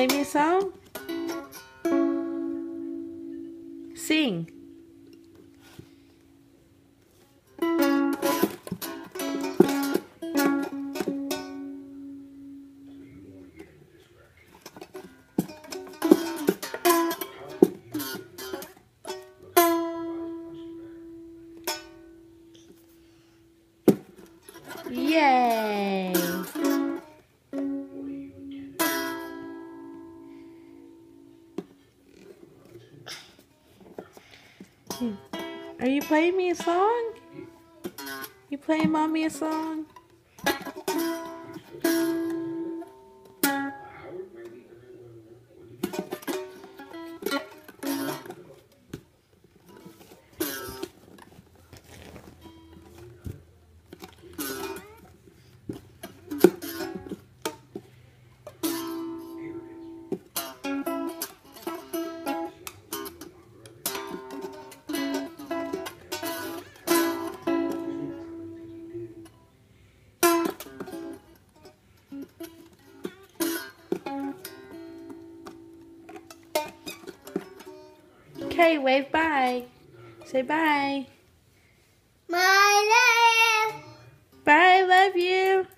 play me a song? Sing. Yay! Are you playing me a song? You playing mommy a song? Okay, wave bye. Say bye. My love. Bye, love you.